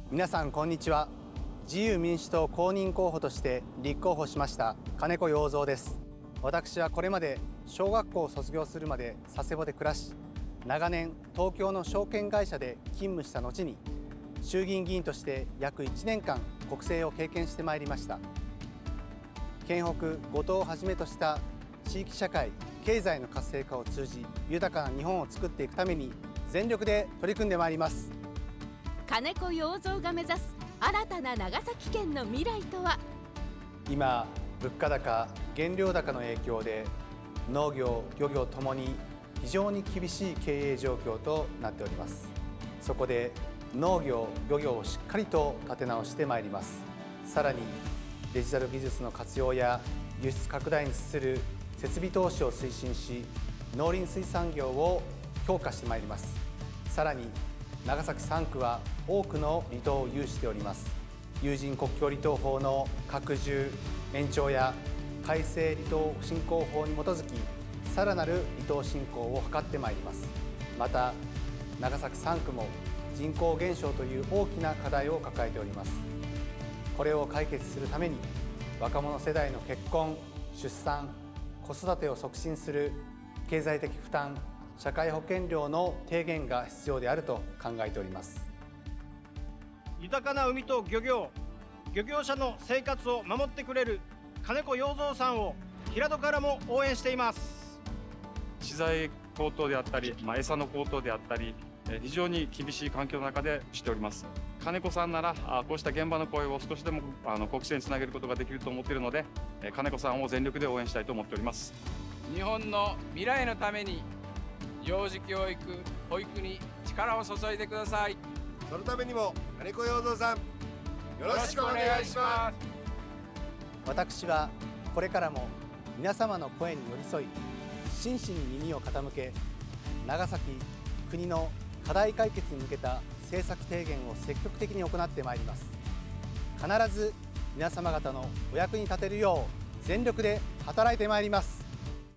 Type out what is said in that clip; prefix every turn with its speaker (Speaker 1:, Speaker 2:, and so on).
Speaker 1: 皆さんこんにちは。自由民主党公認候補として立候補しました金子洋三です。私はこれまで小学校を卒業するまで佐世保で暮らし、長年東京の証券会社で勤務した後に衆議院議員として約1年間国政を経験してまいりました。県北五島をはじめとした地域社会経済の活性化を通じ、豊かな日本を作っていくために全力で取り組んでまいります。
Speaker 2: 金子洋三が目指す新たな長崎県の未来とは。
Speaker 1: 今、物価高、原料高の影響で農業、漁業ともに非常に厳しい経営状況となっております。そこで農業、漁業をしっかりと立て直してまいります。さらにデジタル技術の活用や輸出拡大に資する設備投資を推進し、農林水産業を強化してまいります。さらに長崎3区は多くの離島を有しております。有人国境離島法の拡充・延長や改正離島振興法に基づき、さらなる離島振興を図ってまいります。また長崎3区も人口減少という大きな課題を抱えております。これを解決するために若者世代の結婚・出産・子育てを促進する経済的負担、社会保険料の低減が必要であると考えております。
Speaker 3: 豊かな海と漁業者の生活を守ってくれる金子洋三さんを平戸からも応援しています。
Speaker 4: 資材高騰であったり、餌の高騰であったり、非常に厳しい環境の中でしております。金子さんならこうした現場の声を少しでも国政につなげることができると思っているので、金子さんを全力で応援したいと思っております。
Speaker 5: 日本の未来のために幼児教育・保育に力を注いでください。
Speaker 6: そのためにも金子洋三さん、よろしくお願いします。
Speaker 1: 私はこれからも皆様の声に寄り添い、真摯に耳を傾け、長崎、国の課題解決に向けた政策提言を積極的に行ってまいります。必ず皆様方のお役に立てるよう全力で働いてまいります。